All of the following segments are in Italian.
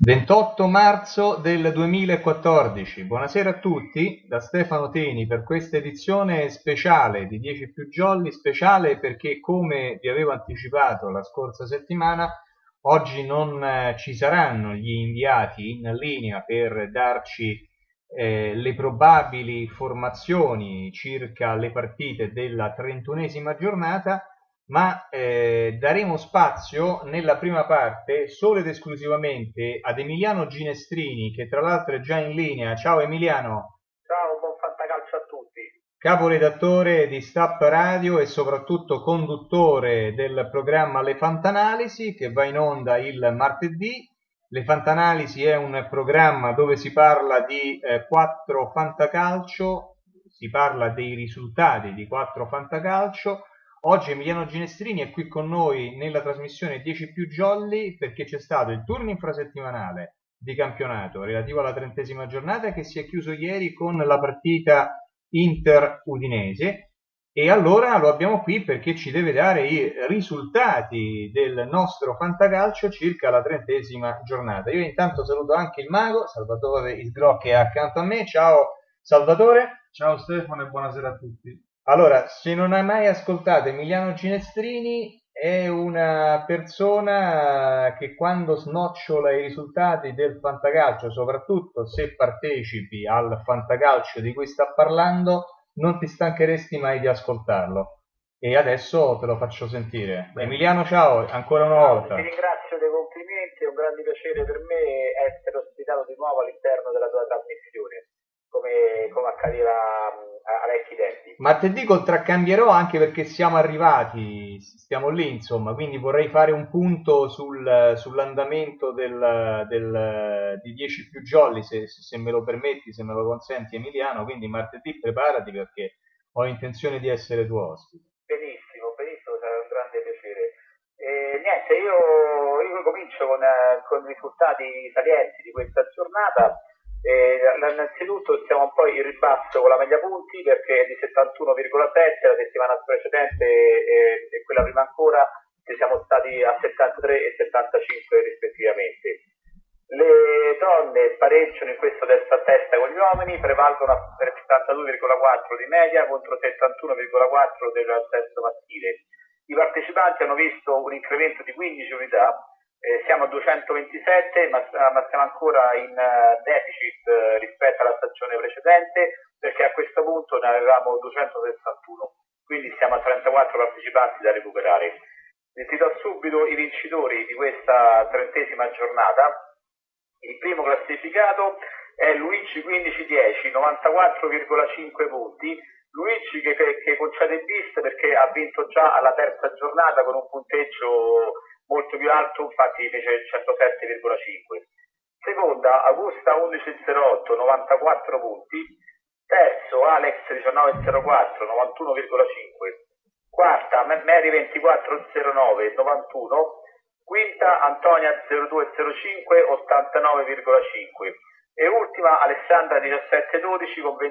28 marzo del 2014. Buonasera a tutti da Stefano Teni per questa edizione speciale di 10 più jolly, speciale perché come vi avevo anticipato la scorsa settimana, oggi non ci saranno gli inviati in linea per darci le probabili formazioni circa le partite della 31esima giornata, ma daremo spazio nella prima parte solo ed esclusivamente ad Emiliano Ginestrini, che tra l'altro è già in linea. Ciao Emiliano, Ciao, buon fantacalcio a tutti. caporedattore di Stapp Radio e soprattutto conduttore del programma Le Fantanalisi, che va in onda il martedì. Le Fantanalisi è un programma dove si parla di 4 fantacalcio, si parla dei risultati di 4 fantacalcio. Oggi Emiliano Ginestrini è qui con noi nella trasmissione 10 più jolly perché c'è stato il turno infrasettimanale di campionato relativo alla 30esima giornata che si è chiuso ieri con la partita Inter-Udinese, e allora lo abbiamo qui perché ci deve dare i risultati del nostro fantacalcio circa la 30esima giornata. Io intanto saluto anche il mago Salvatore Isgro, che è accanto a me. Ciao Salvatore. Ciao Stefano e buonasera a tutti. Allora, se non hai mai ascoltato Emiliano Ginestrini, è una persona che quando snocciola i risultati del fantacalcio, soprattutto se partecipi al fantacalcio di cui sta parlando, non ti stancheresti mai di ascoltarlo. E adesso te lo faccio sentire. Bene. Emiliano, ciao, ancora una volta. Ti ringrazio dei complimenti, è un grande piacere per me essere ospitato di nuovo all'interno della tua trasmissione, come accadeva a vecchi tempi. Martedì contraccambierò anche perché siamo arrivati, stiamo lì insomma, quindi vorrei fare un punto sull'andamento di 10 più jolly, se me lo permetti, se me lo consenti Emiliano, quindi martedì preparati perché ho intenzione di essere tuo ospite. Benissimo, benissimo, sarà un grande piacere. Niente, io comincio con i risultati salienti di questa giornata. Innanzitutto siamo un po' in ribasso con la media punti perché di 71,7 la settimana precedente e quella prima ancora siamo stati a 73 e 75 rispettivamente. Le donne pareggiano in questo testa a testa con gli uomini, prevalgono per 72,4 di media contro 71,4 del sesso maschile. I partecipanti hanno visto un incremento di 15 unità. Siamo a 227, ma siamo ancora in deficit rispetto alla stagione precedente perché a questo punto ne avevamo 261, quindi siamo a 34 partecipanti da recuperare. Ti do subito i vincitori di questa 30esima giornata. Il primo classificato è Luigi 1510, 94,5 punti. Luigi che concede bis perché ha vinto già alla terza giornata con un punteggio molto più alto, infatti fece 107,5. Seconda Augusta 1108, 94 punti. Terzo Alex 1904, 91,5. Quarta Mary 2409, 91. Quinta Antonia 0205, 89,5. E ultima Alessandra 1712 con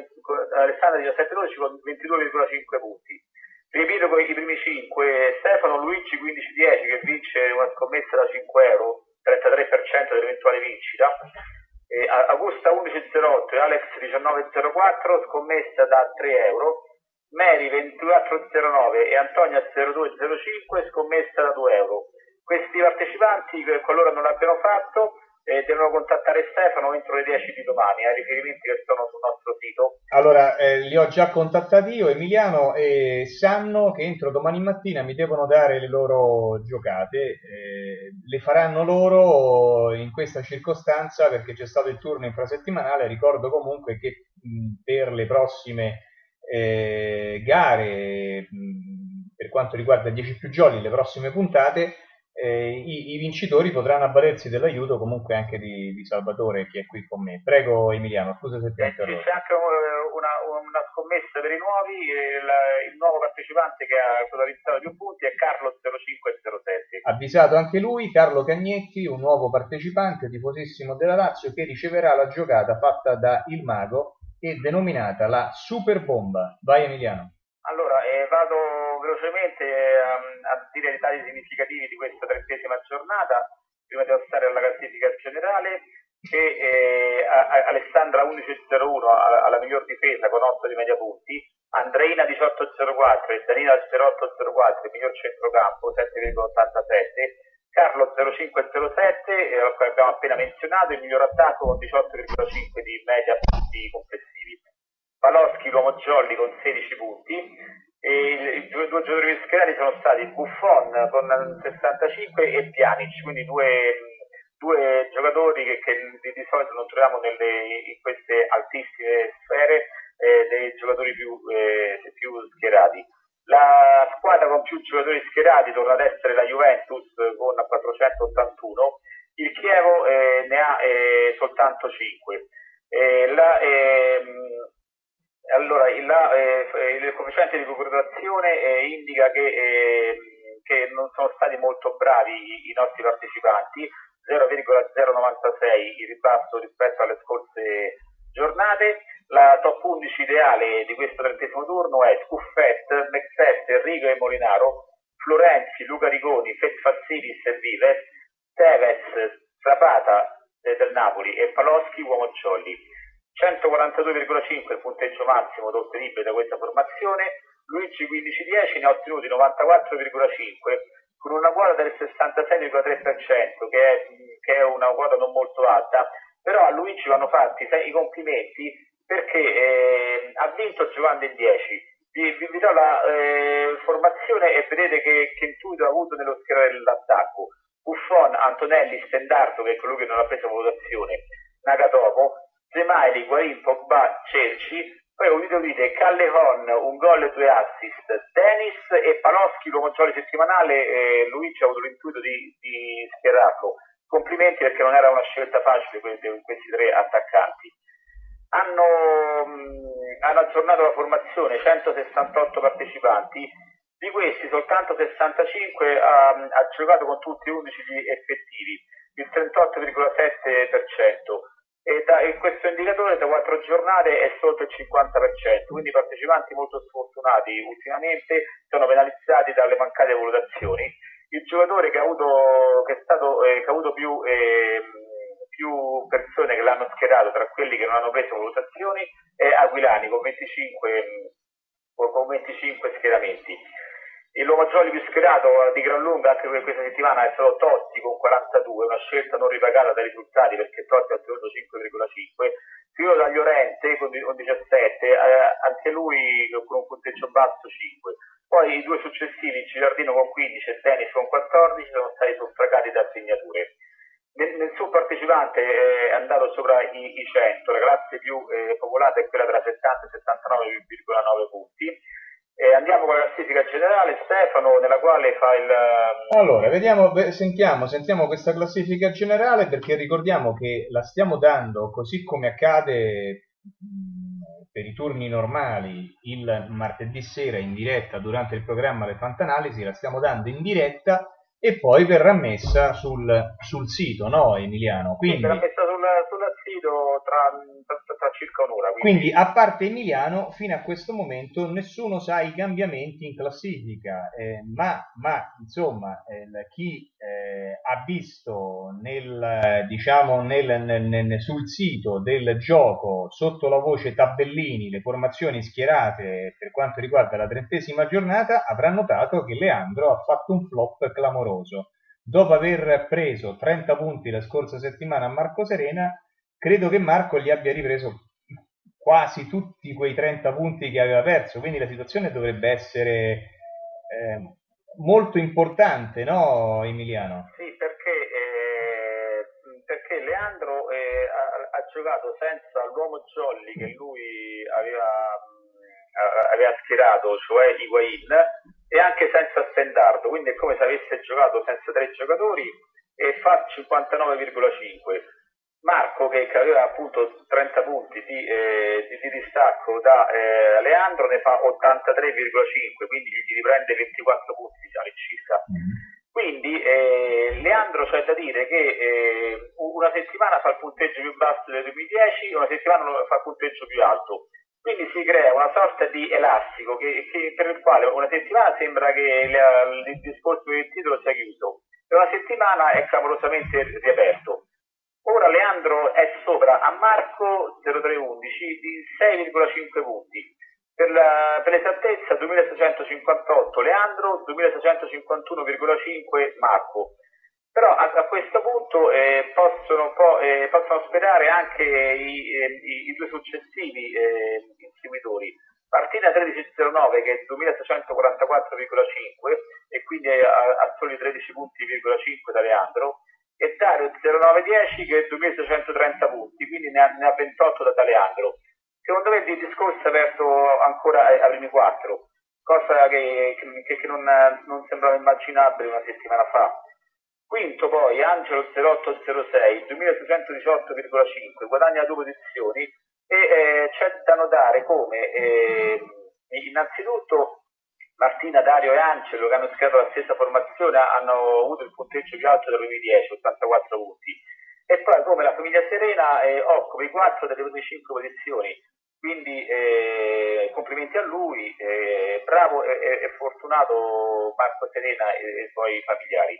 22,5 punti. Ripeto i primi 5: Stefano Luigi 1510 che vince una scommessa da 5 euro, 33% dell'eventuale vincita. Augusta 1108 e Alex 1904 scommessa da 3 euro. Mary 2409 e Antonia 0205 scommessa da 2 euro. Questi partecipanti, qualora non l'abbiano fatto, devono contattare Stefano entro le 10 di domani, ai riferimenti che sono sul nostro sito. Allora, li ho già contattati io, Emiliano, e sanno che entro domani mattina mi devono dare le loro giocate, le faranno loro in questa circostanza perché c'è stato il turno infrasettimanale. Ricordo comunque che per le prossime gare, per quanto riguarda 10 più jolly, le prossime puntate, i vincitori potranno avvalersi dell'aiuto comunque anche di Salvatore, che è qui con me. Prego Emiliano, scusa se ti ho interrotto. C'è anche una scommessa per i nuovi. Il nuovo partecipante che ha totalizzato più punti è Carlo 0507. Avvisato anche lui, Carlo Cagnetti, un nuovo partecipante tifosissimo della Lazio, che riceverà la giocata fatta da Il Mago e denominata la Super Bomba. Vai Emiliano. Allora, vado velocemente a dire i dati significativi di questa 30esima giornata, prima di passare alla classifica generale. 11.01 alla miglior difesa con 8 di media punti, Andreina 18.04 e Danila 08.04 il miglior centrocampo 7,87, Carlo 05.07 abbiamo appena menzionato il miglior attacco con 18,5 di media punti complessivi, Paloschi l'uomo jolly con 16 punti. E i due giocatori schierati sono stati Buffon con 65 e Pjanic, quindi due giocatori che di solito non troviamo in queste altissime sfere dei giocatori più schierati. La squadra con più giocatori schierati torna ad essere la Juventus con 481, il Chievo ne ha soltanto 5. Allora, il coefficiente di popolazione indica che non sono stati molto bravi i nostri partecipanti, 0,096 il ribasso rispetto alle scorse giornate. La top 11 ideale di questo 30° turno è Scuffet, Mexet, Enrico e Molinaro, Florenzi, Luca Rigoni, Fetfassilis e Vives, Tevez, Zapata del Napoli e Paloschi, uomo jolly. 142,5 il punteggio massimo ottenibile da questa formazione, Luigi 15-10 ne ha ottenuti 94,5 con una quota del 66,3% che è una quota non molto alta, però a Luigi vanno fatti i complimenti perché ha vinto giocando in 10. Vi do la formazione e vedete che intuito ha avuto nello schierare dell'attacco. Buffon, Antonelli, Stendardo, che è quello che non ha preso votazione, Nagatomo, Zemaili, Guarin, Pogba, Cerci, poi udite Callejon, un gol e 2 assist, Dennis e Paloschi, l'uomo jolly settimanale, Luigi ha avuto l'intuito di schierarlo. Complimenti perché non era una scelta facile questi 3 attaccanti. Hanno aggiornato la formazione, 168 partecipanti, di questi soltanto 65 ha giocato con tutti 11 gli effettivi, il 38,7%. E questo indicatore da 4 giornate è sotto il 50%, quindi i partecipanti molto sfortunati ultimamente sono penalizzati dalle mancate valutazioni. Il giocatore che ha avuto più persone che l'hanno schierato tra quelli che non hanno preso valutazioni è Aquilani con 25 schieramenti. L'uomo jolly più schierato di gran lunga anche per questa settimana è stato Totti con 42, una scelta non ripagata dai risultati perché Totti ha ottenuto 5,5, seguito da Llorente con 17, anche lui con un punteggio basso 5. Poi i 2 successivi, Gilardino con 15 e Dennis con 14, sono stati suffragati da segnature. Nel suo partecipante è andato sopra i 100, la classe più popolata è quella tra 70 e 79,9 punti. Andiamo con la classifica generale, Stefano, nella quale fa il... Allora, sentiamo questa classifica generale, perché ricordiamo che la stiamo dando così come accade per i turni normali il martedì sera in diretta durante il programma Le Fantanalisi, la stiamo dando in diretta e poi verrà messa sul sito, no Emiliano? Quindi, sì, verrà messa sul sito tra circa un'ora. Quindi a parte Emiliano, fino a questo momento nessuno sa i cambiamenti in classifica, ma insomma chi ha visto sul sito del gioco sotto la voce tabellini le formazioni schierate per quanto riguarda la 30ª giornata avrà notato che Leandro ha fatto un flop clamoroso. Dopo aver preso 30 punti la scorsa settimana a Marco Serena, credo che Marco gli abbia ripreso quasi tutti quei 30 punti che aveva perso, quindi la situazione dovrebbe essere molto importante, no Emiliano? Sì, perché Leandro ha giocato senza l'uomo jolly che lui aveva schierato, cioè Higuain, e anche senza Stendardo, quindi è come se avesse giocato senza 3 giocatori e fa 59,5. Marco che aveva appunto 30 punti di distacco da Leandro ne fa 83,5, quindi gli riprende 24 punti diciamo circa. Quindi Leandro c'è da dire che una settimana fa il punteggio più basso dei primi 10, una settimana fa il punteggio più alto. Quindi si crea una sorta di elastico per il quale una settimana sembra che il discorso del titolo sia chiuso e una settimana è clamorosamente riaperto. Ora Leandro è sopra sopra a Marco 0311 di 6,5 punti. Per l'esattezza 2658 Leandro, 2651,5 Marco. Però a questo punto possono sperare anche i due successivi inseguitori. Martina 1309 che è 2644,5 e quindi a soli 13 punti,5 da Leandro, e Dario 0910 che è 2630 punti, quindi ne ha 28 da Leandro. Secondo me il discorso è aperto ancora ai primi 4, cosa che non sembrava immaginabile una settimana fa. Quinto poi Angelo 0806, 2618,5, guadagna 2 posizioni e c'è da notare come innanzitutto Martina, Dario e Angelo, che hanno schierato la stessa formazione, hanno avuto il punteggio più alto dei primi 10, 84 punti. E poi come la famiglia Serena occupa i 4 delle prime 5 posizioni. Quindi complimenti a lui, bravo e fortunato Marco Serena e i suoi familiari.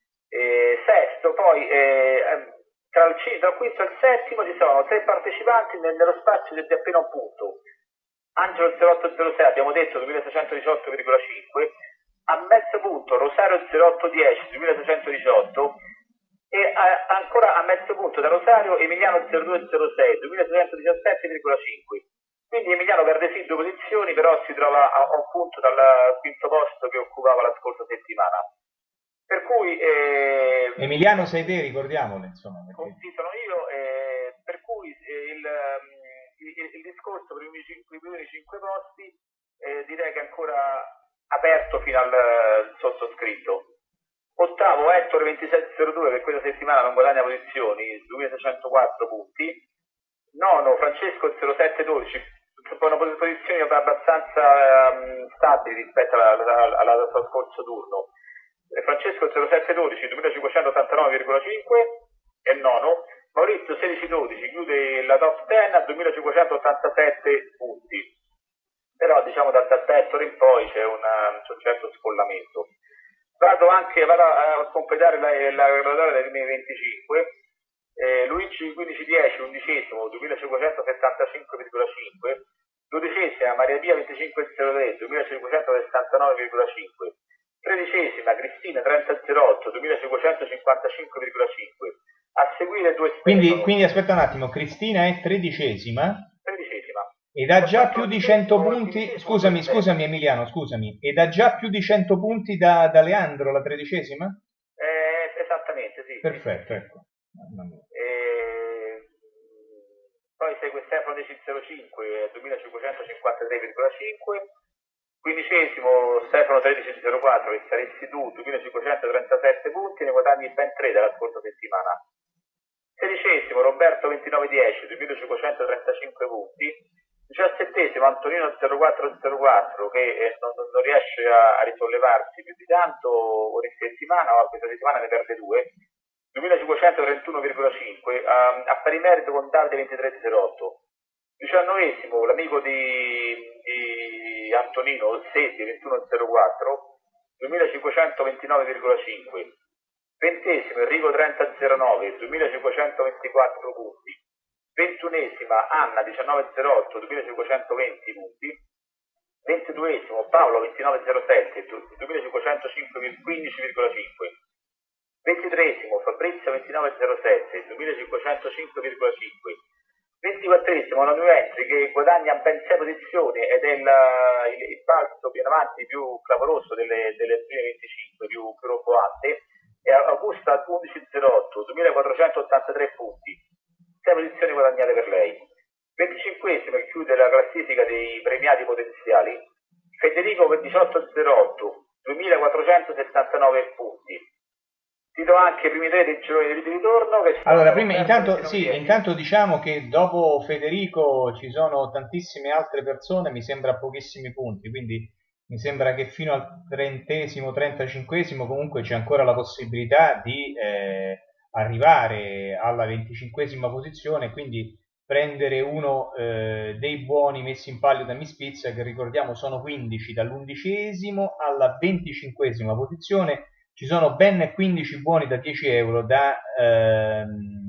Sesto, poi tra il quinto e il settimo ci sono 3 partecipanti nello spazio di appena un punto. Angelo 0806 abbiamo detto 2618,5, a mezzo punto Rosario 0810 2618 e ancora a mezzo punto da Rosario Emiliano 0206 2617,5. Quindi Emiliano perde sì 2 posizioni, però si trova a un punto dal quinto posto che occupava la scorsa settimana. Per cui Emiliano sei te, ricordiamolo, insomma. Sì, sono io, per cui il discorso per i primi 5 posti direi che è ancora aperto fino al sottoscritto. Ottavo Ettore 2702 che questa settimana non guadagna posizioni, 2604 punti. Nono Francesco 0712, sono posizioni abbastanza stabili rispetto alla scorso turno. Francesco 0712 2589,5 è il nono. Maurizio 1612 chiude la top 10 a 2587 punti, però diciamo da Ettore in poi c'è un certo scollamento. Vado a completare la graduatoria dei primi 25. Luigi 1510 undicesimo 2575,5, dodicesima Maria Pia 2503 2569,5, tredicesima Cristina 3008 2555,5. A seguire 2 quindi aspetta un attimo, Cristina è tredicesima ed ha già più di 100 punti. Scusami Emiliano, ed ha già più di 100 punti da Leandro, la tredicesima? Esattamente, sì. Perfetto, ecco. Poi segue Stefano 1005 2553,5, quindicesimo Stefano 1304 che saresti tu 2537 punti, ne guadagni ben 3 dalla scorsa settimana. Sedicesimo Roberto 2910 2535 punti. Diciassettesimo Antonino 0404 che non riesce a risollevarsi più di tanto ogni settimana, ma questa settimana ne perde 2, 2531,5, a pari merito con Davide 2308. Diciannovesimo l'amico di Antonino Sedi 2104 2529,5. Ventesimo Enrico 3009 2524 punti. Ventunesima Anna 1908 2520 punti. Ventiduesimo Paolo 2907 2505,15,5. Ventitreesimo Fabrizio 2907 2505,5. Ventiquattresimo una new entry che guadagna ben 6 posizioni ed è il balzo più in avanti più clamoroso delle prime 25, più roboante, è Augusta 1108 2483 punti, 6 posizioni guadagnate per lei. 25esimo e chiude la classifica dei premiati potenziali Federico 1808 2479 punti. Ti do anche i primi 3 dei gironi di ritorno. Allora, intanto diciamo che dopo Federico ci sono tantissime altre persone, mi sembra pochissimi punti, quindi mi sembra che fino al 30esimo, 35esimo comunque c'è ancora la possibilità di arrivare alla 25esima posizione, quindi prendere uno dei buoni messi in palio da Miss Pizza, che ricordiamo sono 15 dall'11esimo alla 25esima posizione. Ci sono ben 15 buoni da 10 euro da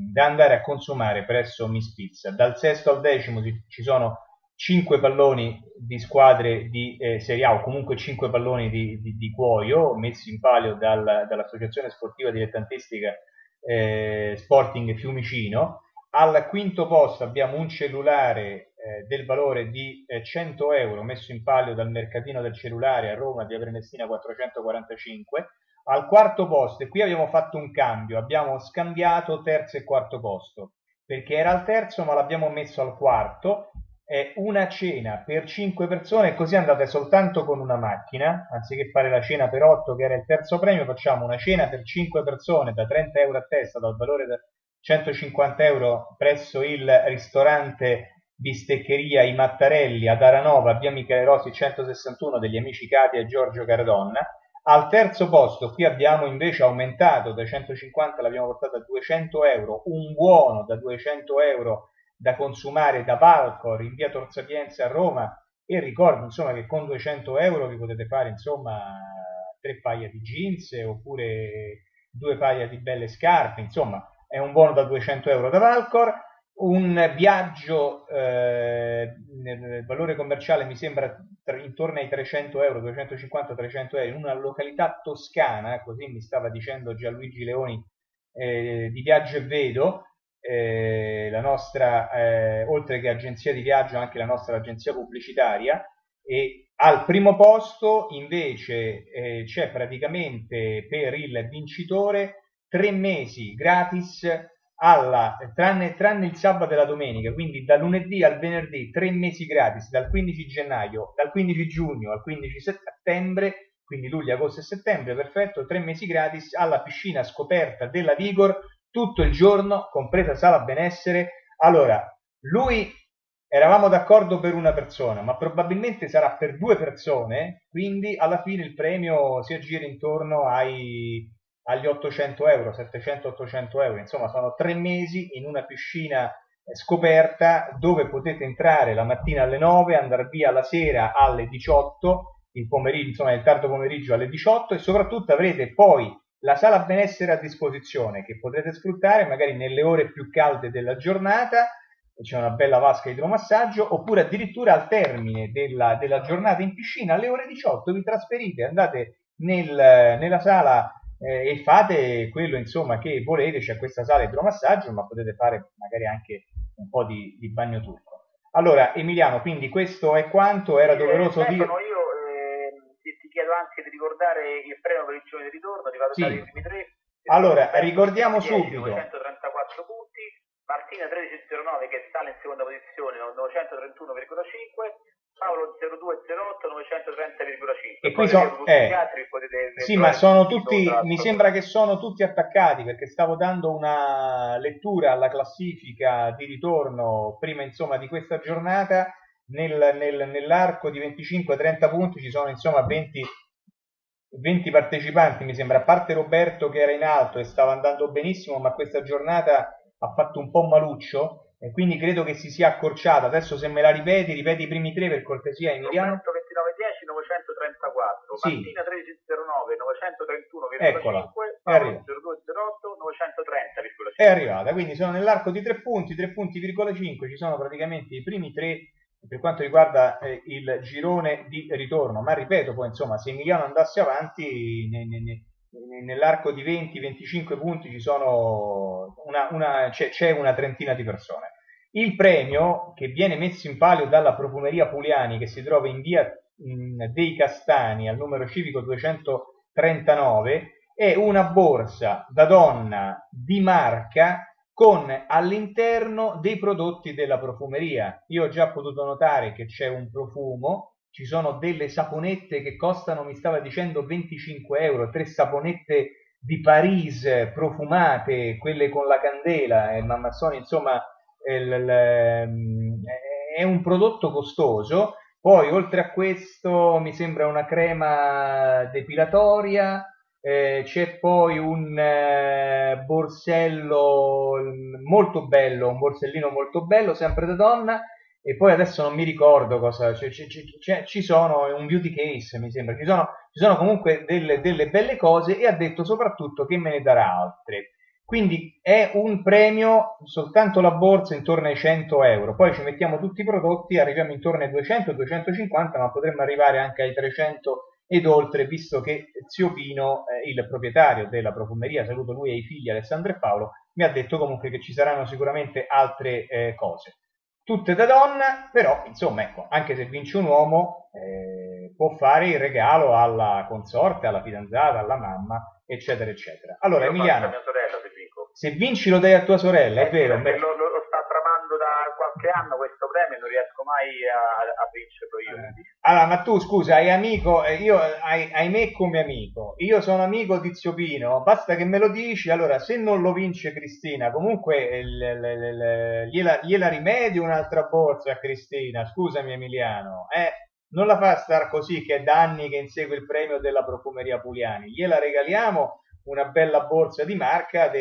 da andare a consumare presso Miss Pizza. Dal sesto al decimo ci sono 5 palloni di squadre di Serie A, o comunque 5 palloni di cuoio messi in palio dall'Associazione Sportiva Dilettantistica Sporting Fiumicino. Al quinto posto abbiamo un cellulare del valore di 100 euro messo in palio dal mercatino del cellulare a Roma, via Prenestina 445. Al quarto posto, e qui abbiamo fatto un cambio, abbiamo scambiato terzo e quarto posto, perché era al terzo ma l'abbiamo messo al quarto. È una cena per 5 persone, così andate soltanto con una macchina, anziché fare la cena per 8 che era il terzo premio, facciamo una cena per 5 persone da 30 euro a testa, dal valore da 150 euro presso il ristorante Bisteccheria I Mattarelli ad Aranova, via Michele Rosi 161 degli amici Katia e Giorgio Cardonna. Al terzo posto qui abbiamo invece aumentato da 150, l'abbiamo portato a 200 euro, un buono da 200 euro da consumare da Valcor in via Tor Sapienza a Roma, e ricordo insomma che con 200 euro vi potete fare insomma 3 paia di jeans oppure 2 paia di belle scarpe, insomma è un buono da 200 euro da Valcor. Un viaggio nel valore commerciale mi sembra intorno ai 300 euro, 250-300 euro in una località toscana, così mi stava dicendo Gianluigi Leoni di Viaggio e Vedo, la nostra, oltre che agenzia di viaggio, anche la nostra agenzia pubblicitaria. E al primo posto invece c'è praticamente per il vincitore 3 mesi gratis tranne il sabato e la domenica, quindi da lunedì al venerdì 3 mesi gratis, dal 15 gennaio, dal 15 giugno al 15 settembre, quindi luglio, agosto e settembre, perfetto, 3 mesi gratis alla piscina scoperta della Vigor, tutto il giorno, compresa sala benessere. Allora, lui eravamo d'accordo per una persona, ma probabilmente sarà per 2 persone, quindi alla fine il premio si aggira intorno agli 800 euro, 700-800 euro, insomma sono 3 mesi in una piscina scoperta dove potete entrare la mattina alle 9, andare via la sera alle 18, il pomeriggio, insomma il tardo pomeriggio alle 18, e soprattutto avrete poi la sala benessere a disposizione che potrete sfruttare magari nelle ore più calde della giornata, c'è una bella vasca idromassaggio, oppure addirittura al termine della giornata in piscina alle ore 18 vi trasferite, andate nella sala e fate quello insomma che volete. C'è questa sala idromassaggio, ma potete fare magari anche un po' di bagno turco. Allora Emiliano, quindi questo è quanto era doveroso dire. Io ti chiedo anche di ricordare il premio per il giorno di ritorno, ti vado a dare i primi 3. Allora ricordiamo subito 934 punti, Martina 1309 che sale in seconda posizione 931,5, Paolo 0208 930,5. E qui sono sì, ma sono tutti, mi sembra che sono tutti attaccati, perché stavo dando una lettura alla classifica di ritorno prima insomma di questa giornata. Nell'arco di 25-30 punti ci sono insomma 20 partecipanti, mi sembra, a parte Roberto che era in alto e stava andando benissimo, ma questa giornata ha fatto un po' maluccio e quindi credo che si sia accorciata. Adesso se me la ripeti i primi 3 per cortesia, Emiliano. 2910 934, sì. Martina 1309 931,5, eccola, Paolo 0208 930,5. È arrivata, quindi sono nell'arco di 3 punti, 3,5, ci sono praticamente i primi 3 per quanto riguarda il girone di ritorno, ma ripeto poi insomma se Emiliano andasse avanti nell'arco di 20-25 punti ci sono c'è una trentina di persone. Il premio che viene messo in palio dalla Profumeria Puliani, che si trova in via dei Castani al numero civico 239, è una borsa da donna di marca con all'interno dei prodotti della profumeria. Io ho già potuto notare che c'è un profumo, ci sono delle saponette che costano, mi stava dicendo, 25 euro, 3 saponette di Paris profumate, quelle con la candela, ma sono insomma è un prodotto costoso. Poi oltre a questo mi sembra una crema depilatoria, c'è poi un borsello molto bello, un borsellino molto bello, sempre da donna, e poi adesso non mi ricordo cosa, ci sono un beauty case, mi sembra, ci sono comunque delle belle cose, e ha detto soprattutto che me ne darà altre. quindi è un premio, soltanto la borsa intorno ai 100 euro, poi ci mettiamo tutti i prodotti, arriviamo intorno ai 200-250, ma potremmo arrivare anche ai 300 ed oltre, visto che zio Pino, il proprietario della profumeria, saluto lui e i figli Alessandro e Paolo, mi ha detto comunque che ci saranno sicuramente altre cose. Tutte da donna, però insomma ecco, anche se vince un uomo può fare il regalo alla consorte, alla fidanzata, alla mamma, eccetera eccetera. Allora io Emiliano, a mia sorella se vinco. se vinci lo dai a tua sorella, è vero? Lo sta tramando da qualche anno questo premio e non riesco mai a vincerlo io. Allora, ma tu scusa, hai amico, hai me come amico, io sono amico di zio Pino, basta che me lo dici, allora se non lo vince Cristina, comunque gliela rimedi un'altra borsa a Cristina, scusami Emiliano, non la fa star così che è da anni che insegue il premio della profumeria Puliani, gliela regaliamo una bella borsa di marca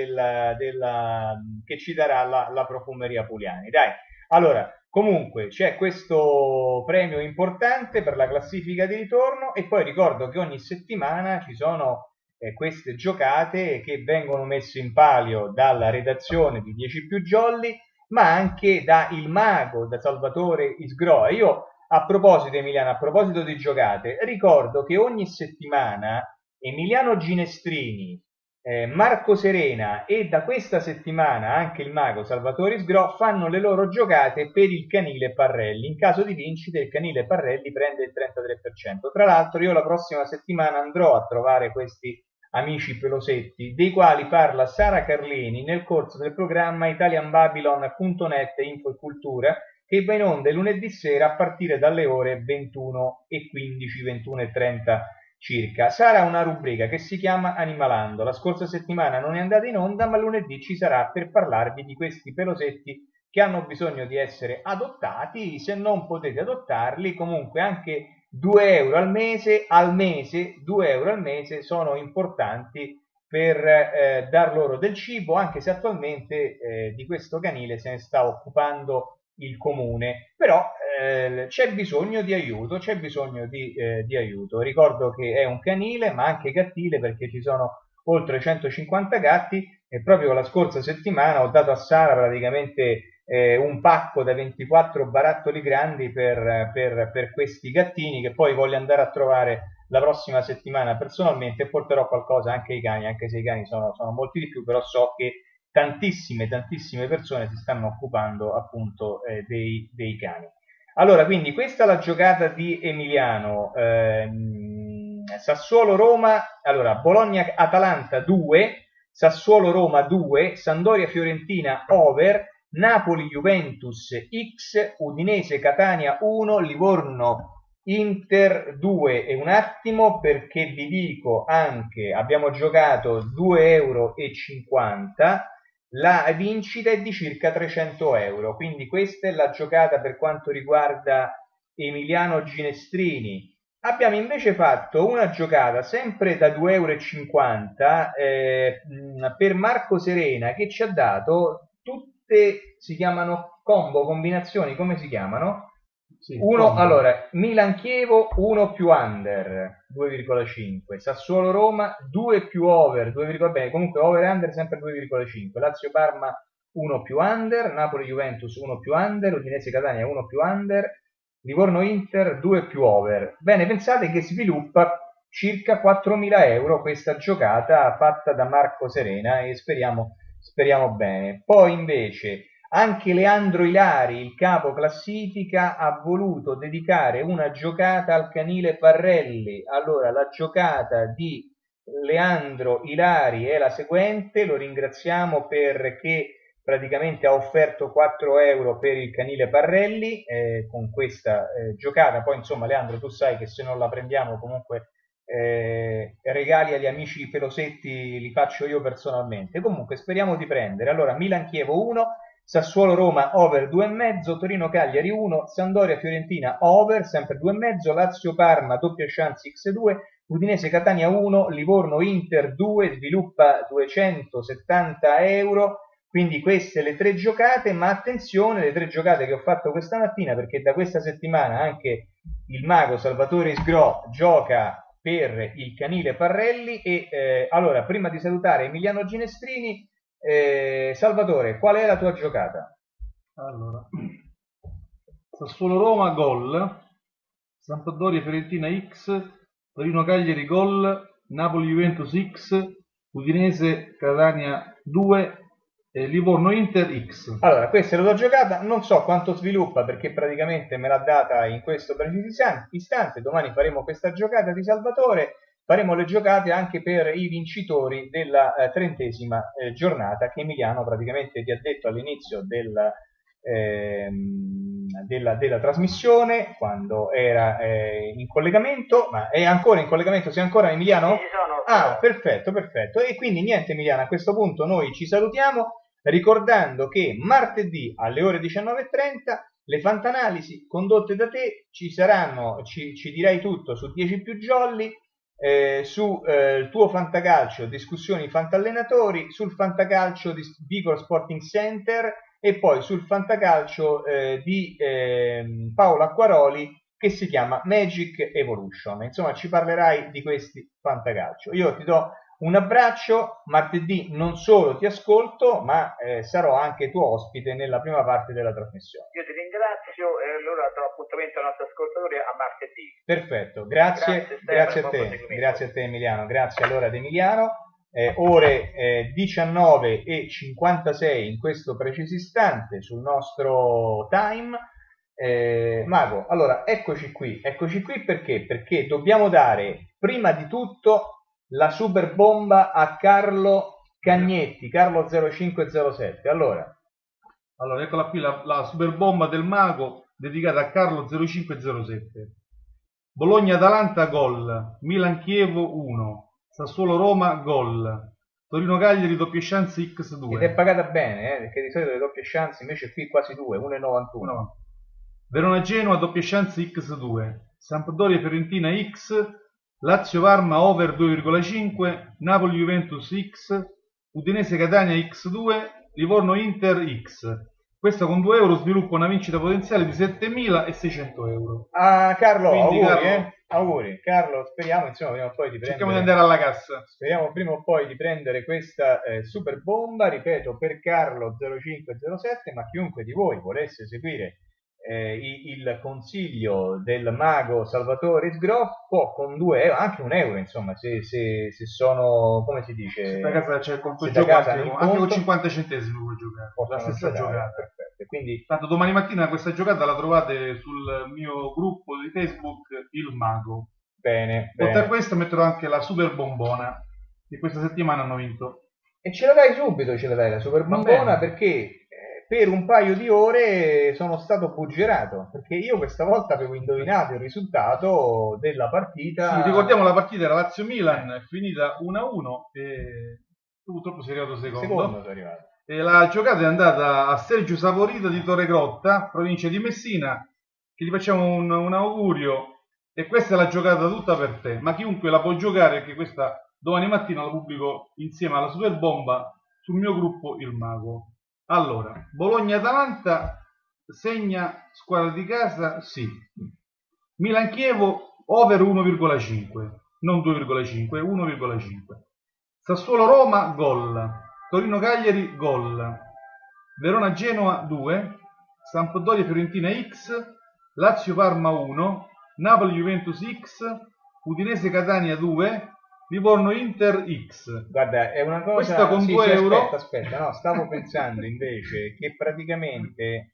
che ci darà la profumeria Puliani, dai. Allora, comunque c'è questo premio importante per la classifica di ritorno e poi ricordo che ogni settimana ci sono queste giocate che vengono messe in palio dalla redazione di 10 più jolly, ma anche da il mago, da Salvatore Isgro. E io a proposito, Emiliano, a proposito di giocate, ricordo che ogni settimana Emiliano Ginestrini, Marco Serena e da questa settimana anche il mago Salvatore Sgro fanno le loro giocate per il canile Parrelli. In caso di vincita il canile Parrelli prende il 33%. Tra l'altro io la prossima settimana andrò a trovare questi amici pelosetti, dei quali parla Sara Carlini nel corso del programma italianbabylon.net Info e Cultura, che va in onda lunedì sera a partire dalle ore 21:15, 21:30 circa. Sarà una rubrica che si chiama Animalando. La scorsa settimana non è andata in onda, ma lunedì ci sarà per parlarvi di questi pelosetti che hanno bisogno di essere adottati. Se non potete adottarli, comunque anche 2 euro al mese, 2 euro al mese sono importanti per dar loro del cibo, anche se attualmente di questo canile se ne sta occupando il comune, però c'è bisogno di aiuto, di aiuto. Ricordo che è un canile ma anche gattile, perché ci sono oltre 150 gatti e proprio la scorsa settimana ho dato a Sara praticamente un pacco da 24 barattoli grandi per questi gattini, che poi voglio andare a trovare la prossima settimana personalmente, e porterò qualcosa anche ai cani, anche se i cani sono molti di più, però so che tantissime persone si stanno occupando appunto dei cani. Allora, quindi questa è la giocata di Emiliano. Sassuolo-Roma, allora Bologna-Atalanta 2, Sassuolo-Roma 2, Sampdoria-Fiorentina over, Napoli-Juventus X, Udinese-Catania 1, Livorno-Inter 2. E un attimo, perché vi dico anche, abbiamo giocato 2,50 euro, la vincita è di circa 300 euro, quindi questa è la giocata per quanto riguarda Emiliano Ginestrini. Abbiamo invece fatto una giocata sempre da 2,50 euro per Marco Serena, che ci ha dato tutte, si chiamano combo, combinazioni, come si chiamano? Sì, allora, Milan-Chievo 1 più under 2,5, Sassuolo-Roma 2 più over 2, bene, comunque over-under sempre 2,5, Lazio-Parma 1 più under, Napoli-Juventus 1 più under, Udinese-Catania 1 più under, Livorno-Inter 2 più over. Bene, pensate che sviluppa circa 4.000 euro questa giocata fatta da Marco Serena, e speriamo bene. Poi invece anche Leandro Ilari, il capo classifica, ha voluto dedicare una giocata al canile Parrelli. Allora, la giocata di Leandro Ilari è la seguente, lo ringraziamo perché praticamente ha offerto 4 euro per il canile Parrelli con questa giocata. Poi insomma, Leandro, tu sai che se non la prendiamo comunque regali agli amici pelosetti li faccio io personalmente. Comunque speriamo di prendere. Allora, Milan-Chievo 1, Sassuolo-Roma over 2,5, Torino-Cagliari 1, Sampdoria-Fiorentina over sempre 2,5, Lazio-Parma doppia chance x2, Udinese-Catania 1, Livorno-Inter 2, sviluppa 270 euro. Quindi queste le 3 giocate, ma attenzione, le 3 giocate che ho fatto questa mattina, perché da questa settimana anche il mago Salvatore Sgro gioca per il canile Parrelli. E allora, prima di salutare Emiliano Ginestrini, Salvatore, qual è la tua giocata? Allora, Sassuolo-Roma, gol. Sampdoria Fiorentina X, Torino Cagliari gol, Napoli Juventus X, Udinese Catania 2 e Livorno Inter X. Allora, questa è la tua giocata, non so quanto sviluppa perché praticamente me l'ha data in questo preciso istante. Domani faremo questa giocata di Salvatore, faremo le giocate anche per i vincitori della 30ª giornata che Emiliano praticamente ti ha detto all'inizio della trasmissione, quando era in collegamento. Ma è ancora in collegamento? Sei ancora, Emiliano? Sì, ci sono. Ah, perfetto. E quindi niente, Emiliano, a questo punto noi ci salutiamo ricordando che martedì alle ore 19:30 le fantanalisi condotte da te ci saranno, ci dirai tutto su 10 più jolly, su il tuo fantacalcio, discussioni fantallenatori, sul fantacalcio di Vicor Sporting Center e poi sul fantacalcio di Paolo Acquaroli che si chiama Magic Evolution. Insomma, ci parlerai di questi fantacalcio. Io ti do un abbraccio, martedì non solo ti ascolto, ma sarò anche tuo ospite nella prima parte della trasmissione. Io ti ringrazio e allora do appuntamento ai nostri ascoltatori a martedì. Perfetto, grazie a te, grazie a te Emiliano, grazie allora ad Emiliano. Ore 19:56 in questo preciso istante sul nostro time. Mago, allora eccoci qui perché dobbiamo dare prima di tutto la super bomba a Carlo Cagnetti, Carlo 0507. Allora, eccola qui la super bomba del Mago dedicata a Carlo 0507. Bologna-Atalanta gol, Milan-Chievo 1, Sassuolo-Roma gol, Torino-Cagliari doppie chance X2. ed è pagata bene, perché di solito le doppie chance invece qui quasi 2, 1,91. No. Verona-Genoa doppie chance X2, Sampdoria-Fiorentina X, Lazio-Parma over 2,5, Napoli-Juventus X, Udinese-Catania X2, Livorno-Inter X. Questo con 2 euro sviluppa una vincita potenziale di 7.600 euro. Ah, Carlo, quindi, auguri, Carlo, auguri. Carlo, speriamo insomma prima o poi di prendere. Cerchiamo di andare alla cassa. Speriamo prima o poi di prendere questa super bomba, ripeto, per Carlo 0507, ma chiunque di voi volesse seguire il consiglio del mago Salvatore Sgroff può con 2 euro, anche 1 euro, insomma, se sono, come si dice, se da casa c'è il conto se gioco, da casa anche con 50 centesimi puoi giocare la stessa giocata. Perfetto. Quindi tanto domani mattina questa giocata la trovate sul mio gruppo di Facebook Il Mago. Bene. Oltre a questo metterò anche la super bombona che questa settimana hanno vinto. E ce la dai subito, la super bombona, perché per un paio di ore sono stato buggerato, perché io questa volta avevo indovinato il risultato della partita. Sì, ricordiamo la partita era Lazio-Milan, è finita 1-1 e tu purtroppo sei arrivato secondo. Sei arrivato. E la giocata è andata a Sergio Saporito di Torregrotta, provincia di Messina, che gli facciamo un augurio, e questa è la giocata tutta per te, ma chiunque la può giocare, perché questa domani mattina la pubblico insieme alla super bomba sul mio gruppo Il Mago. Allora, Bologna-Atalanta segna squadra di casa, sì. Milan-Chievo over 1,5, non 2,5, 1,5. Sassuolo-Roma gol, Torino-Cagliari gol, Verona-Genoa 2, Sampdoria-Fiorentina X, Lazio-Parma 1, Napoli-Juventus X, Udinese-Catania 2, Livorno-Inter X. Guarda, è una cosa. Questa con 2 euro. Aspetta, no, stavo pensando invece che praticamente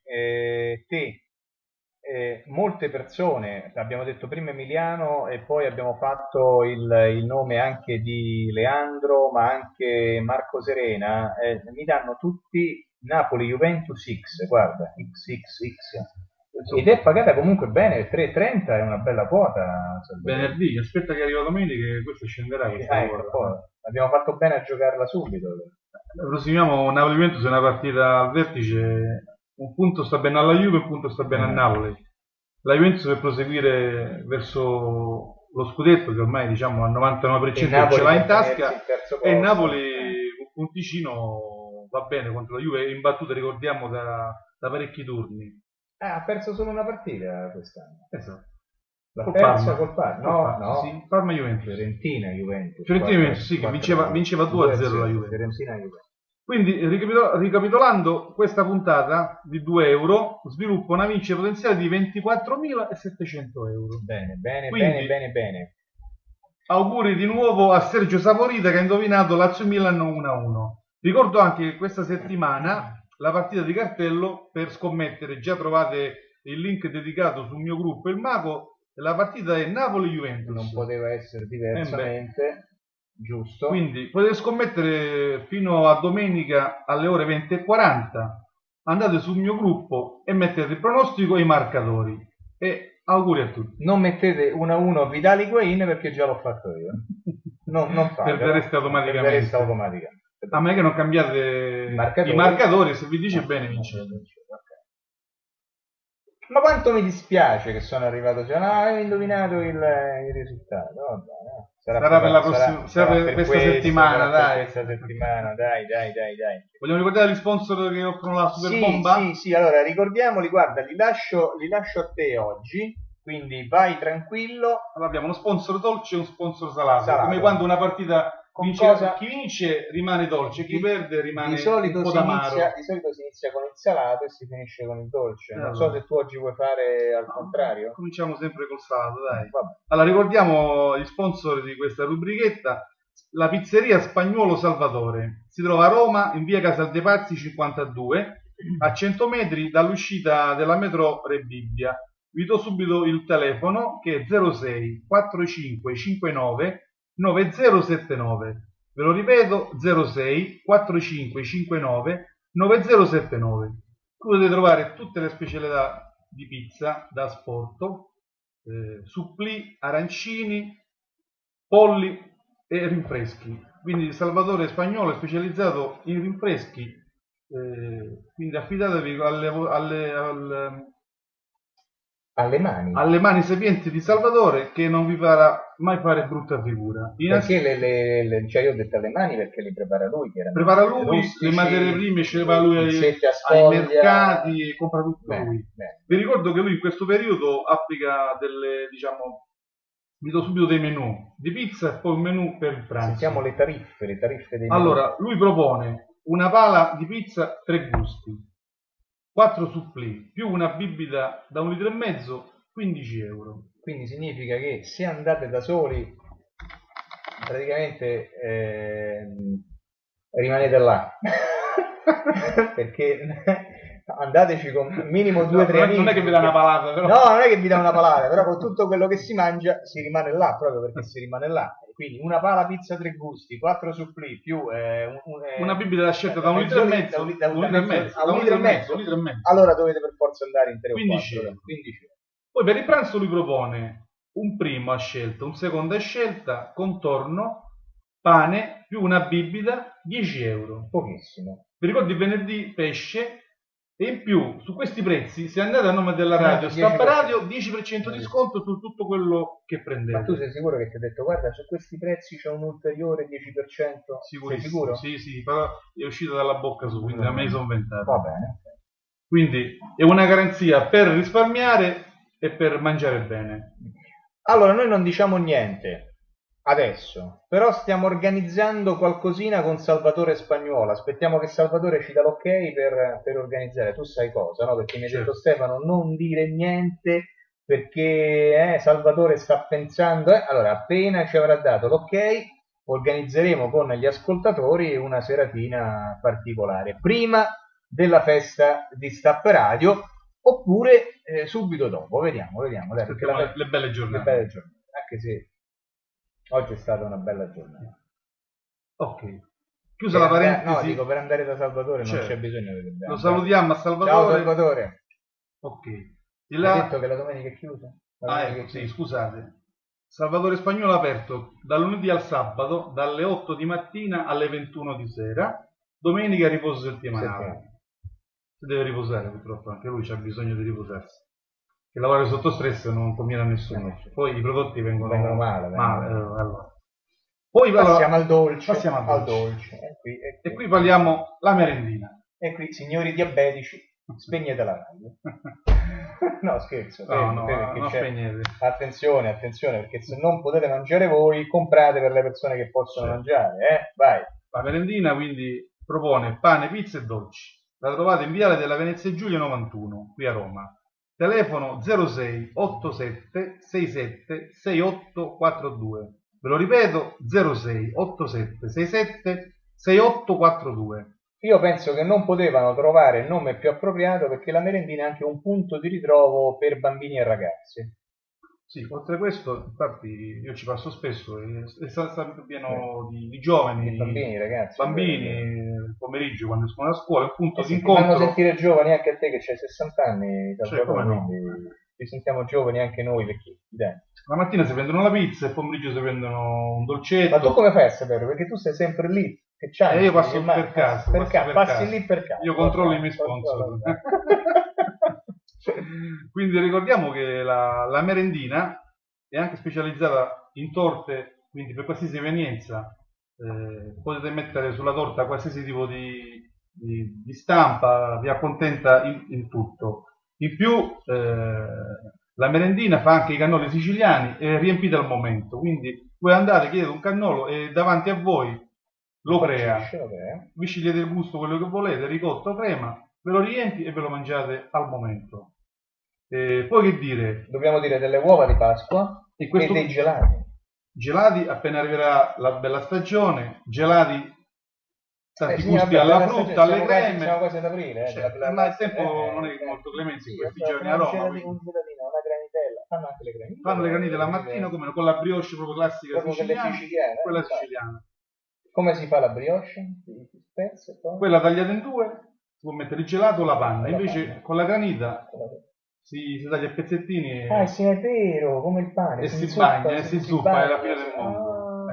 molte persone, abbiamo detto prima Emiliano e poi abbiamo fatto il nome anche di Leandro, ma anche Marco Serena, mi danno tutti Napoli-Juventus X, guarda, XXX. Ed è pagata comunque bene, 3,30 è una bella quota. Venerdì, aspetta che arriva domenica e questo scenderà. Abbiamo fatto bene a giocarla subito. Proseguiamo, Napoli-Juventus è una partita al vertice, un punto sta bene alla Juve, un punto sta bene a Napoli. La Juventus per proseguire verso lo scudetto che ormai diciamo al 99% ce l'ha in tasca, e il Napoli un punticino va bene contro la Juve, in battuta ricordiamo da parecchi turni. Ha perso solo una partita quest'anno. Esatto. La persa col Parma. No. Sì, Parma Juventus. Fiorentina Juventus, sì, che vinceva 2-0 la Juventus. Fiorentina Juventus. Quindi, ricapitolando, questa puntata di 2 euro sviluppa una vincita potenziale di 24.700 euro. Bene, bene, Quindi, bene. Auguri di nuovo a Sergio Saporita che ha indovinato Lazio-Milan 1-1. Ricordo anche che questa settimana la partita di cartello, per scommettere, già trovate il link dedicato sul mio gruppo Il Mago, la partita è Napoli-Juventus. Non poteva essere diversamente, giusto. Quindi potete scommettere fino a domenica alle ore 20:40. Andate sul mio gruppo e mettete il pronostico e i marcatori. E auguri a tutti. Non mettete 1-1 Vidal Higuaín perché già l'ho fatto io. Non fatelo. Perdereste automaticamente. A me che non cambiate i marcatori, se vi dice bene vincete. Ma quanto mi dispiace che sono arrivato, hai indovinato il risultato. Vabbè, no. Sarà per la prossima, sarà per questa settimana, dai. Questa settimana, dai. Vogliamo ricordare gli sponsor che offrono la super bomba? Sì, allora ricordiamoli, guarda, li lascio a te oggi, quindi vai tranquillo. Allora, abbiamo uno sponsor dolce e uno sponsor salato. Come quando una partita chi vince rimane dolce, chi perde rimane un po' d'amaro. Di solito si inizia con il salato e si finisce con il dolce. Non so se tu oggi vuoi fare al contrario. Cominciamo sempre col salato, dai. Allora, ricordiamo gli sponsor di questa rubrichetta. La pizzeria Spagnuolo Salvatore si trova a Roma, in via Casal dei Pazzi 52, a 100 metri dall'uscita della metro Rebibbia. Vi do subito il telefono che è 06 45 59 9079. Ve lo ripeto, 06 45 59 9079. Qui potete trovare tutte le specialità di pizza da asporto, supplì, arancini, polli e rinfreschi. Quindi Salvatore Spagnuolo è specializzato in rinfreschi, quindi affidatevi alle mani sapienti di Salvatore, che non vi farà mai fare brutta figura. Perché cioè io ho detto alle mani perché li prepara lui, prepara lui, rustici, le materie prime ce le va lui ai mercati e compra tutto lui. Vi ricordo che lui in questo periodo applica delle, vi do subito dei menù di pizza e poi un menù per il pranzo. Sentiamo le tariffe dei menù. Allora, lui propone una pala di pizza 3 gusti, 4 supplì più una bibita da 1,5 litri, 15 euro. Quindi significa che se andate da soli praticamente rimanete là perché andateci con minimo 2 o 3 amici. Non è che vi dà una palata, però. No, non è che vi dà una palata, però con tutto quello che si mangia si rimane là, proprio perché si rimane là. Quindi una pala pizza 3 gusti, 4 supplì più una bibita da scelta da 1,5 litri. Allora dovete per forza andare in 3 o 15 4. Poi per il pranzo lui propone un primo a scelta, un secondo a scelta, contorno, pane più una bibita, 10 euro. Pochissimo. Vi ricordo il venerdì pesce. E in più, su questi prezzi, se andate a nome della radio, Stap Radio, 10% di sconto su tutto quello che prendete. Ma tu sei sicuro che ti ho detto, guarda, su questi prezzi c'è un ulteriore 10%? Sei sicuro? Sì, però è uscito dalla bocca su, quindi a me sono inventato. Va bene. Quindi è una garanzia per risparmiare e per mangiare bene. Allora, noi non diciamo niente adesso, però stiamo organizzando qualcosina con Salvatore Spagnuolo. Aspettiamo che Salvatore ci dà l'ok per organizzare. Tu sai cosa, no? Perché mi ha detto Stefano non dire niente perché Salvatore sta pensando. Allora, appena ci avrà dato l'ok, organizzeremo con gli ascoltatori una seratina particolare prima della festa di Stap Radio, oppure subito dopo. Vediamo. Dai, perché le belle giornate. Anche se oggi è stata una bella giornata. Ok. Chiusa la parentesi. No, dico, per andare da Salvatore non c'è bisogno di... Lo salutiamo a Salvatore. Ciao Salvatore. Ok. Hai detto che la domenica è chiusa? Sì, scusate. Salvatore Spagnuolo aperto dal lunedì al sabato, dalle 8 di mattina alle 21 di sera. Domenica riposo settimanale. Si deve riposare, purtroppo anche lui c'ha bisogno di riposarsi. Che lavorare sotto stress non conviene a nessuno. Poi i prodotti vengono male. Allora. Poi passiamo al dolce. E qui parliamo la merendina. E qui, signori diabetici, spegnete la radio. No, scherzo. No, spegnete. Attenzione, perché se non potete mangiare voi, comprate per le persone che possono mangiare. Vai. La merendina, quindi, propone pane, pizza e dolci. La trovate in Viale della Venezia Giulia 91, qui a Roma. Telefono 06 87 67 6842. Ve lo ripeto, 06 87 67 6842. Io penso che non potevano trovare il nome più appropriato, perché la merendina è anche un punto di ritrovo per bambini e ragazzi. Sì, oltre a questo, infatti, io ci passo spesso, è sempre pieno di giovani, bambini, ragazzi, bambini, il pomeriggio quando escono da scuola, il punto di Ti incontro. fanno sentire giovani anche a te che hai 60 anni, Come no? quindi ci sentiamo giovani anche noi vecchi. La mattina si prendono la pizza e il pomeriggio si prendono un dolcetto. Ma tu come fai a sapere? Perché tu sei sempre lì. Che c'hai? Io passo per caso. Passi lì per caso. Io controllo i miei sponsor. Quindi ricordiamo che la merendina è anche specializzata in torte, quindi per qualsiasi evenienza potete mettere sulla torta qualsiasi tipo di stampa, vi accontenta in tutto. In più la merendina fa anche i cannoli siciliani e riempite al momento, quindi voi andate, chiedete un cannolo e davanti a voi lo crea, vi scegliete il gusto, quello che volete, ricotto, crema, ve lo riempi e ve lo mangiate al momento. Poi che dire? Dobbiamo dire delle uova di Pasqua e dei gelati. Gelati appena arriverà la bella stagione, gelati tanti gusti alla frutta, alle creme. Siamo quasi ad aprile. Ma il tempo non è molto clemente in questi giorni a Roma. Un gelatino, una granitella. Fanno anche le granitelle. Fanno le granitelle la mattina come con la brioche proprio classica siciliana. Quella siciliana. Come si fa la brioche? Quella tagliata in due, si può mettere il gelato o la panna, invece con la granita si taglia a pezzettini. Ah, sì, è vero, come il pane. E si bagna, si zuppa, è la fine del mondo.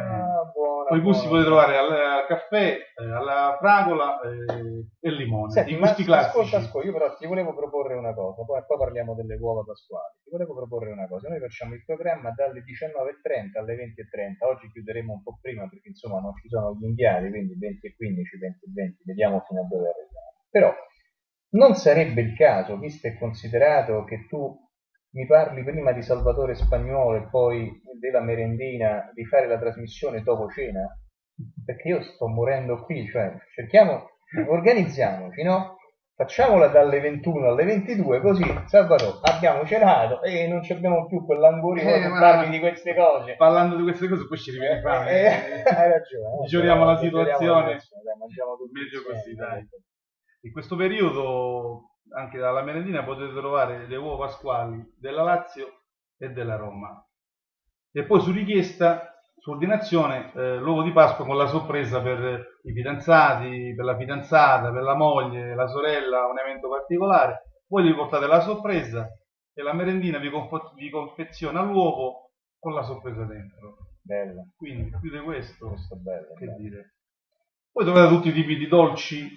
Poi i gusti potete trovare al caffè, alla fragola e limone. Senti, i gusti classici. Ascolta, io però ti volevo proporre una cosa, poi parliamo delle uova pasquali. Ti volevo proporre una cosa, noi facciamo il programma dalle 19:30 alle 20:30, oggi chiuderemo un po' prima perché insomma non ci sono gli inviati, quindi 20:15, 20:20, vediamo fino a dove arriviamo. Però non sarebbe il caso, visto e considerato che tu mi parli prima di Salvatore Spagnuolo e poi della merendina, di fare la trasmissione dopo cena? Perché io sto morendo qui, cioè organizziamoci, no? Facciamola dalle 21 alle 22, così Salvatore abbiamo cenato e non abbiamo più quell'anguria per parlarvi di queste cose. Parlando di queste cose poi ci riviene fame. Hai ragione. Miglioriamo la situazione. Dai, mangiamo tutto meglio così, dai. In questo periodo anche dalla merendina potete trovare le uova pasquali della Lazio e della Roma. E poi su richiesta, su ordinazione, l'uovo di Pasqua con la sorpresa per i fidanzati, per la fidanzata, per la moglie, la sorella, un evento particolare. Voi gli portate la sorpresa e la merendina vi confeziona l'uovo con la sorpresa dentro. Bello. Quindi più di questo è bello, che dire. Poi trovate tutti i tipi di dolci,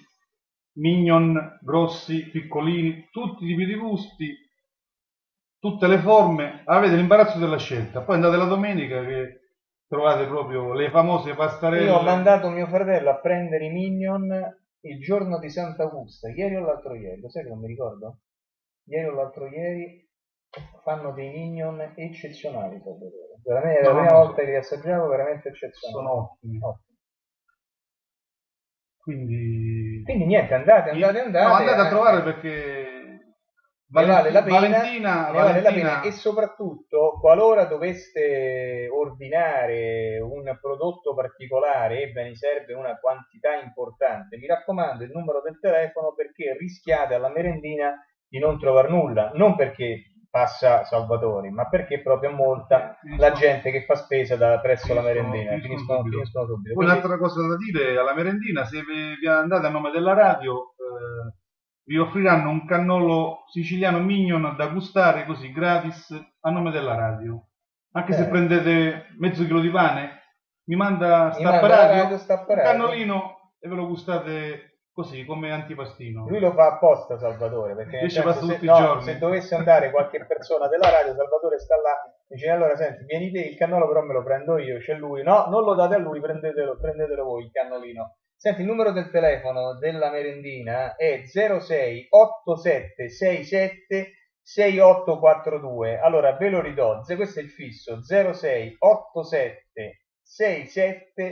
mignon, grossi, piccolini, tutti i tipi di gusti, tutte le forme, avete l'imbarazzo della scelta. Poi andate la domenica che trovate proprio le famose pastarelle. Io ho mandato mio fratello a prendere i mignon il giorno di Sant'Augusta, ieri o l'altro ieri, lo sai che non mi ricordo? Ieri o l'altro ieri fanno dei mignon eccezionali, veramente, la prima volta che li assaggiavo, veramente eccezionali. Sono ottimi. Quindi niente, andate. No, andate a trovare perché vale la pena, Valentina. E soprattutto qualora doveste ordinare un prodotto particolare e ve ne serve una quantità importante, mi raccomando il numero del telefono, perché rischiate alla merendina di non trovare nulla, non perché passa Salvatore, ma perché proprio molta la gente che fa spesa presso la merendina finiscono subito. Poi un'altra cosa da dire alla merendina: se vi andate a nome della radio vi offriranno un cannolo siciliano mignon da gustare così gratis a nome della radio. Anche se prendete mezzo chilo di pane, mi manda Stapparadio un cannolino e ve lo gustate così come antipastino. Lui lo fa apposta, Salvatore, perché invece passa tutti i giorni. Se dovesse andare qualche persona della radio, Salvatore sta là, dice: allora senti, vieni te, il cannolo però me lo prendo io, c'è lui. No, non lo date a lui, prendetelo voi il cannolino. Senti, il numero del telefono della merendina è 06 87 67 6842. Allora ve lo ridò, questo è il fisso: 06 87 67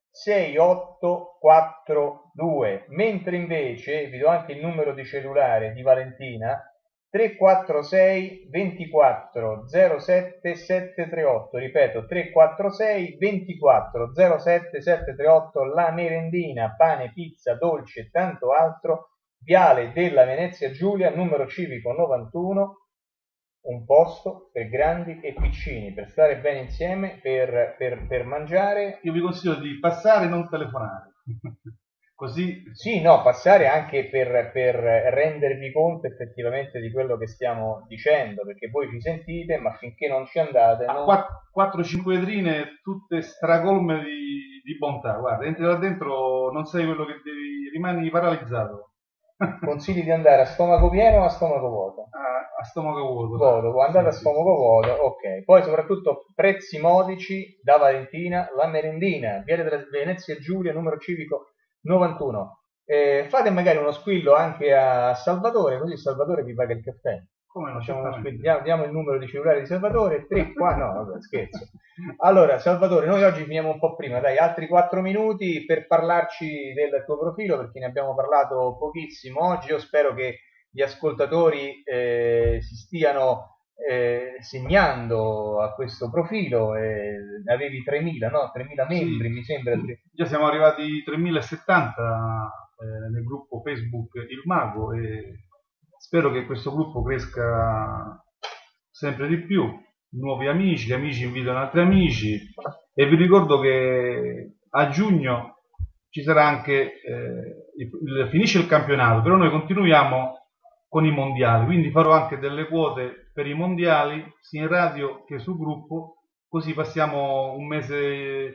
6842, mentre invece vi do anche il numero di cellulare di Valentina, 346 24 07 738, ripeto 346 24 07 738, la merendina, pane, pizza, dolce e tanto altro, Viale della Venezia Giulia, numero civico 91, un posto per grandi e piccini, per stare bene insieme, per mangiare. Io vi consiglio di passare e non telefonare. Così sì, no, passare anche per rendervi conto effettivamente di quello che stiamo dicendo, perché voi ci sentite, ma finché non ci andate... Non... 4-5 vetrine tutte stracolme di bontà, guarda, entri là dentro, non sai quello che devi, rimani paralizzato. Consigli di andare a stomaco pieno o a stomaco vuoto? A stomaco vuoto. Vuoto, andate a stomaco vuoto, ok. Poi soprattutto prezzi modici da Valentina, la merendina, Viale della Venezia Giulia, numero civico 91. Fate magari uno squillo anche a Salvatore, così Salvatore vi paga il caffè. Come no? Diamo il numero di cellulare di Salvatore, 3 qua, no, vabbè, scherzo. Allora, Salvatore, noi oggi finiamo un po' prima, dai, altri 4 minuti per parlarci del tuo profilo, perché ne abbiamo parlato pochissimo oggi. Io spero che gli ascoltatori si stiano segnando a questo profilo. Avevi 3.000, no? 3.000 membri, sì. Mi sembra. Già siamo arrivati a 3.070 nel gruppo Facebook Il Mago e spero che questo gruppo cresca sempre di più. Nuovi amici, gli amici invitano altri amici e vi ricordo che a giugno ci sarà anche finisce il campionato, però noi continuiamo con i mondiali, quindi farò anche delle quote per i mondiali sia in radio che sul gruppo, così passiamo un mese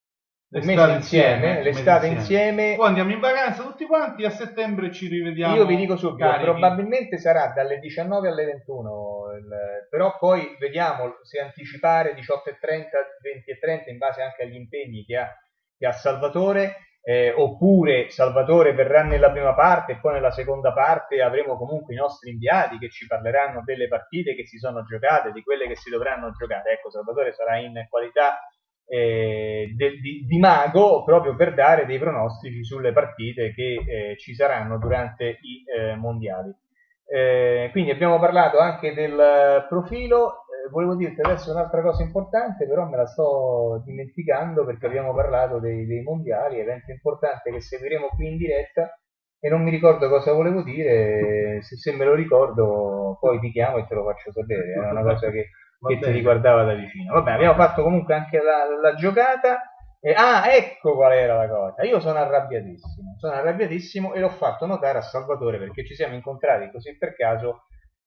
l'estate insieme. Poi andiamo in vacanza tutti quanti, a settembre ci rivediamo. Io vi dico subito, probabilmente sarà dalle 19 alle 21, però poi vediamo se anticipare 18:30, 20:30 in base anche agli impegni che ha Salvatore, oppure Salvatore verrà nella prima parte e poi nella seconda parte avremo comunque i nostri inviati che ci parleranno delle partite che si sono giocate, di quelle che si dovranno giocare. Ecco, Salvatore sarà in qualità di mago proprio per dare dei pronostici sulle partite che ci saranno durante i mondiali. Quindi abbiamo parlato anche del profilo. Volevo dirti adesso un'altra cosa importante, però me la sto dimenticando perché abbiamo parlato dei mondiali, evento importante che seguiremo qui in diretta e non mi ricordo cosa volevo dire. Se me lo ricordo poi ti chiamo e te lo faccio sapere, è una cosa che ti riguardava da vicino. Vabbè, abbiamo fatto comunque anche la giocata. Ecco qual era la cosa. Io sono arrabbiatissimo e l'ho fatto notare a Salvatore perché ci siamo incontrati così per caso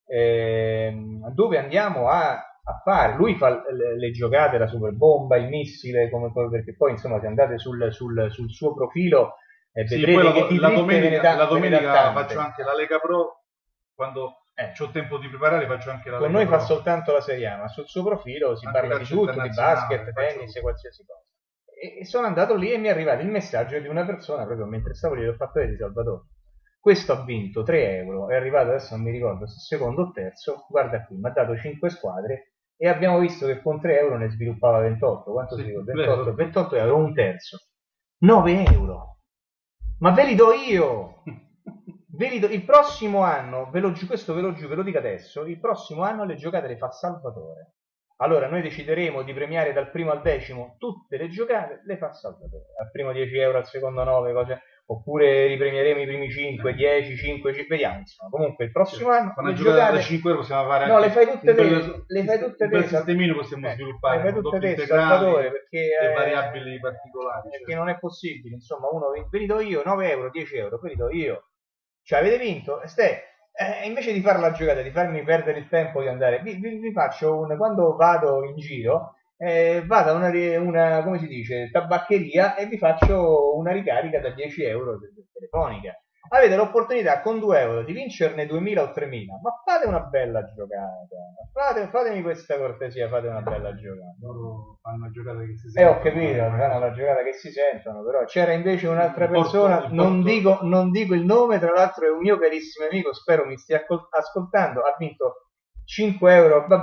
dove andiamo a fare. Lui fa le giocate, la super bomba, il missile, perché poi insomma se andate sul suo profilo vedrete che la domenica faccio anche la Lega Pro quando c'ho tempo di preparare, faccio anche la con Lega noi Pro. Fa soltanto la Serie A, ma sul suo profilo si parla di tutto, di basket, tennis e qualsiasi cosa. E sono andato lì e mi è arrivato il messaggio di una persona proprio mentre stavo lì, l'ho fatto vedere, Salvatore, questo ha vinto 3 euro, è arrivato adesso non mi ricordo se secondo o terzo, guarda qui, mi ha dato 5 squadre e abbiamo visto che con 3 euro ne sviluppava 28. Quanto si dice? 28 euro, un terzo, 9 euro, ma ve li do io. Il prossimo anno, questo ve lo dico adesso, il prossimo anno le giocate le fa Salvatore. Allora noi decideremo di premiare dal primo al 10° tutte le giocate, le fa Salvatore. Al primo 10 euro, al secondo 9, cose, oppure ripremieremo i primi 5, 10, 5, vediamo insomma. Comunque il prossimo anno una giocata da 5 euro possiamo fare no, le fai tutte te, per sistemino possiamo sviluppare, le fai tutte te, Salvatore, perché e variabili particolari. Perché non è possibile, insomma, uno ve li do io, 9 euro, 10 euro, ve li do io. Cioè avete vinto? Invece di fare la giocata, di farmi perdere il tempo di andare, vi faccio quando vado in giro, vado a una come si dice, tabaccheria e vi faccio una ricarica da 10 euro telefonica. Avete l'opportunità con 2 euro di vincerne 2.000 o 3.000, ma fate una bella giocata, fatemi questa cortesia, fate una bella giocata. Loro fanno una giocata che si sentono. Ho capito, fanno una giocata che si sentono, però c'era invece un'altra persona, non dico il nome, tra l'altro è un mio carissimo amico, spero mi stia ascoltando, ha vinto 5 euro, vabbè,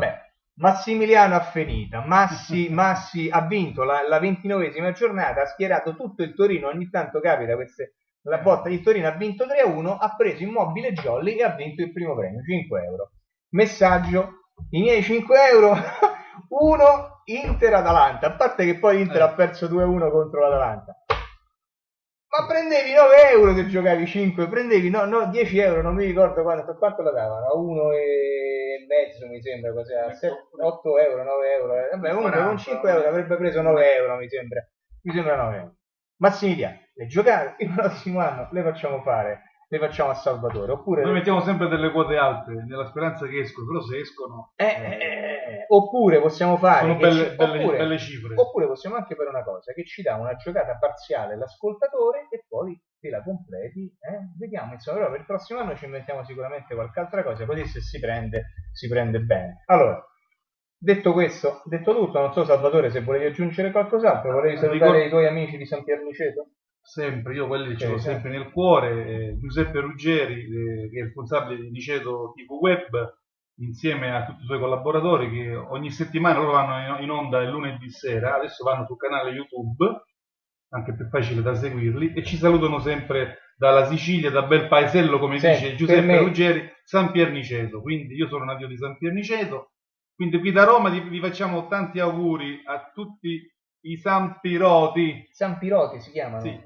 Massimiliano Affinita, Massi ha vinto la 29esima giornata, ha schierato tutto il Torino, ogni tanto capita la botta di Torino, ha vinto 3-1, ha preso Immobile Jolly e ha vinto il primo premio, 5 euro. Messaggio, i miei 5 euro, uno Inter-Atalanta, a parte che poi Inter ha perso 2-1 contro l'Atalanta. Ma prendevi 9 euro che giocavi 5, prendevi 10 euro, non mi ricordo quanto la davano, a 1,5 mi sembra, così, a 8 euro, 9 euro, vabbè comunque con 5 euro avrebbe preso 9 euro mi sembra 9 euro. Massimiliano, le giocate il prossimo anno le facciamo fare, le facciamo a Salvatore, oppure... Noi mettiamo sempre delle quote alte, nella speranza che escono, però se escono... oppure possiamo fare... Sono belle cifre. Oppure possiamo anche fare una cosa, che ci dà una giocata parziale l'ascoltatore e poi te la completi, vediamo, insomma, però per il prossimo anno ci inventiamo sicuramente qualche altra cosa, così se si prende bene. Allora, detto questo, detto tutto, non so Salvatore se volevi aggiungere qualcos'altro, volevi salutare i tuoi amici di San Pierniceto? Sempre, io quelli ce l'ho sempre nel cuore, Giuseppe Ruggeri, che è il responsabile di Niceto TV Web, insieme a tutti i suoi collaboratori che ogni settimana loro vanno in onda il lunedì sera, adesso vanno sul canale YouTube, anche più facile da seguirli, e ci salutano sempre dalla Sicilia, da bel paesello come dice Giuseppe Ruggeri, San Pierniceto, quindi io sono nato di San Pierniceto, quindi qui da Roma vi facciamo tanti auguri a tutti i Sampiroti. Sampiroti si chiamano? Sì.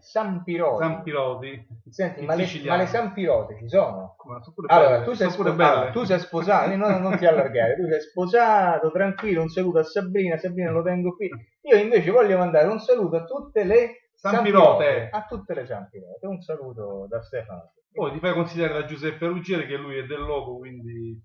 Sampiroti. Senti, ma le Sampirote ci sono? Allora, tu sei sposato, non ti allargare, tu sei sposato, tranquillo, un saluto a Sabrina lo tengo qui. Io invece voglio mandare un saluto a tutte le Sampirote. A tutte le Sampirote, un saluto da Stefano. Poi ti fai consigliare da Giuseppe Ruggeri che lui è del loco, quindi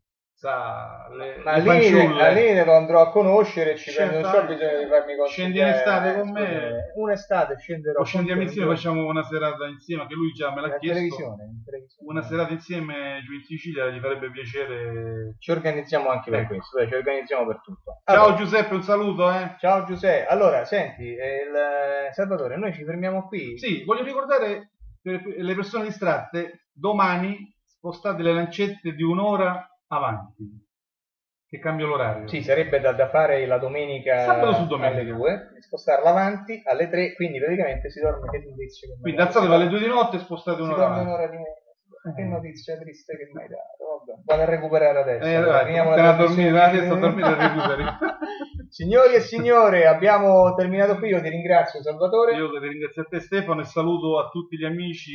sa al limite lo andrò a conoscere, ci prendo, non c'ho bisogno di farmi consigliare. Scendi in estate con me, un'estate scenderò, o scendiamo insieme, facciamo una serata insieme, che lui già me l'ha chiesto, televisione. una serata insieme giù in Sicilia, gli farebbe piacere. Ci organizziamo anche per questo, ci organizziamo per tutto. Allora, ciao Giuseppe, un saluto. Ciao Giuseppe, allora senti, Salvatore, noi ci fermiamo qui. Sì, voglio ricordare per le persone distratte, domani spostate le lancette di un'ora avanti, che cambia l'orario. Sì, sarebbe da fare la domenica, sabato su domenica alle 2, spostarla avanti alle 3, quindi praticamente si dorme che notizia. Quindi alzatevi alle 2 di notte e spostate un'ora avanti. Un'ora di meno. Che notizia triste che mi hai dato. Vabbè, vado a recuperare adesso. A dormire e recuperi. Signori e signore, abbiamo terminato qui. Io ti ringrazio, Salvatore. Io ti ringrazio a te, Stefano, e saluto a tutti gli amici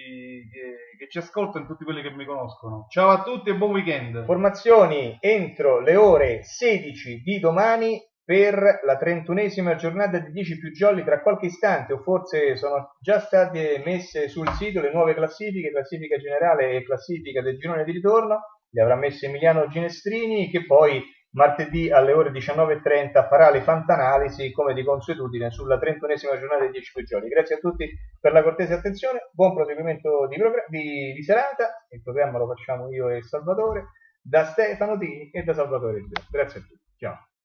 che ci ascoltano e tutti quelli che mi conoscono. Ciao a tutti e buon weekend. Formazioni entro le ore 16 di domani per la 31esima giornata di 10 più jolly. Tra qualche istante, o forse sono già state messe sul sito le nuove classifiche, classifica generale e classifica del girone di ritorno, le avrà messe Emiliano Ginestrini, che poi martedì alle ore 19:30 farà le fantanalisi come di consuetudine sulla 31esima giornata di 10 più jolly. Grazie a tutti per la cortese attenzione, buon proseguimento di serata. Il programma lo facciamo io e Salvatore, da Stefano Tini e da Salvatore Giù. Grazie a tutti, ciao.